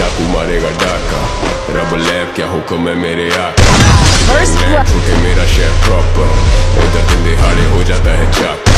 डाकू मारेगा डाका, रब लैब क्या हुक्म है मेरे आका। छूटे मेरा शेफ प्रॉपर, इधर दिन दिहाड़े हो जाता है चाक।